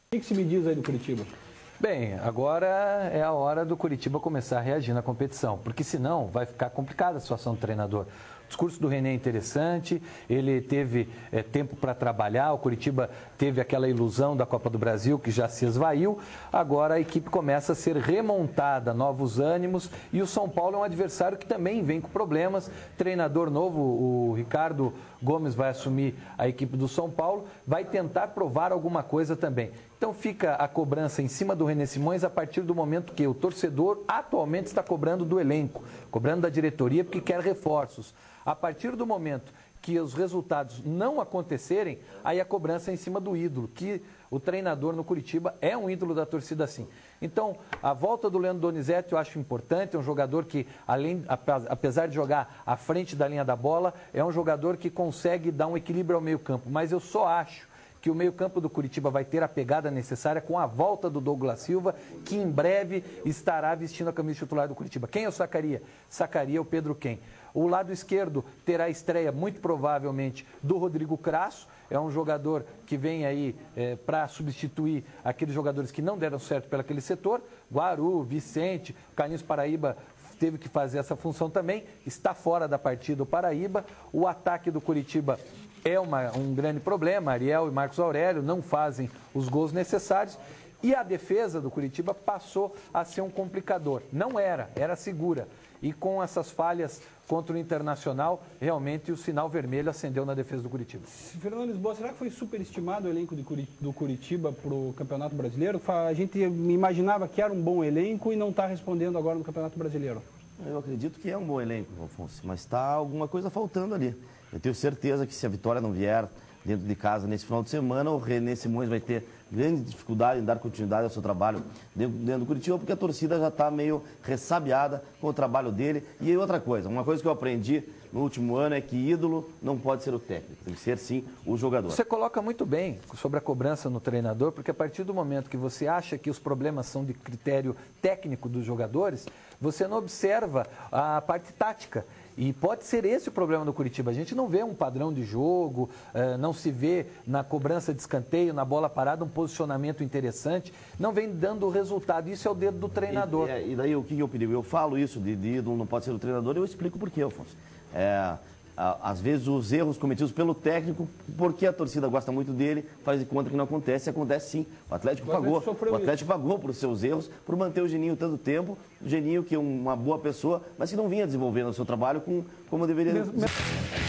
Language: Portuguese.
O que se me diz aí do Curitiba? Bem, agora é a hora do Curitiba começar a reagir na competição, porque senão vai ficar complicada a situação do treinador. O discurso do René é interessante, ele teve tempo para trabalhar, o Curitiba teve aquela ilusão da Copa do Brasil que já se esvaiu, agora a equipe começa a ser remontada, novos ânimos, e o São Paulo é um adversário que também vem com problemas. Treinador novo, o Ricardo Gomes vai assumir a equipe do São Paulo, vai tentar provar alguma coisa também. Então fica a cobrança em cima do René Simões a partir do momento que o torcedor atualmente está cobrando do elenco, cobrando da diretoria porque quer reforços. A partir do momento que os resultados não acontecerem, aí a cobrança é em cima do ídolo, que o treinador no Curitiba é um ídolo da torcida sim. Então, a volta do Leandro Donizete eu acho importante, é um jogador que, apesar de jogar à frente da linha da bola, é um jogador que consegue dar um equilíbrio ao meio-campo, mas eu só acho que o meio-campo do Curitiba vai ter a pegada necessária com a volta do Douglas Silva, que em breve estará vestindo a camisa titular do Curitiba. Quem eu sacaria? Sacaria o Pedro Quem. O lado esquerdo terá a estreia, muito provavelmente, do Rodrigo Crasso. É um jogador que vem aí para substituir aqueles jogadores que não deram certo pelaquele setor. Guaru, Vicente, Carlinhos Paraíba teve que fazer essa função também. Está fora da partida o Paraíba. O ataque do Curitiba é um grande problema. Ariel e Marcos Aurélio não fazem os gols necessários. E a defesa do Curitiba passou a ser um complicador. Não era segura. E com essas falhas contra o Internacional, realmente o sinal vermelho acendeu na defesa do Curitiba. Fernando Lisboa, será que foi superestimado o elenco do Curitiba para o Campeonato Brasileiro? A gente imaginava que era um bom elenco e não está respondendo agora no Campeonato Brasileiro. Eu acredito que é um bom elenco, Afonso, mas está alguma coisa faltando ali. Eu tenho certeza que se a vitória não vier dentro de casa nesse final de semana, o René Simões vai ter grande dificuldade em dar continuidade ao seu trabalho dentro do Curitiba, porque a torcida já está meio ressabiada com o trabalho dele. E aí outra coisa, uma coisa que eu aprendi no último ano é que ídolo não pode ser o técnico, tem que ser sim o jogador. Você coloca muito bem sobre a cobrança no treinador, porque a partir do momento que você acha que os problemas são de critério técnico dos jogadores, você não observa a parte tática. E pode ser esse o problema do Curitiba. A gente não vê um padrão de jogo, não se vê na cobrança de escanteio, na bola parada, um posicionamento interessante. Não vem dando resultado. Isso é o dedo do treinador. E daí o que é o perigo? Eu falo isso de ídolo não pode ser o treinador, eu explico por quê, Afonso. Às vezes os erros cometidos pelo técnico, porque a torcida gosta muito dele, faz de conta que não acontece, acontece sim. O Atlético pagou por seus erros, por manter o Geninho tanto tempo, o Geninho que é uma boa pessoa, mas que não vinha desenvolvendo o seu trabalho como deveria.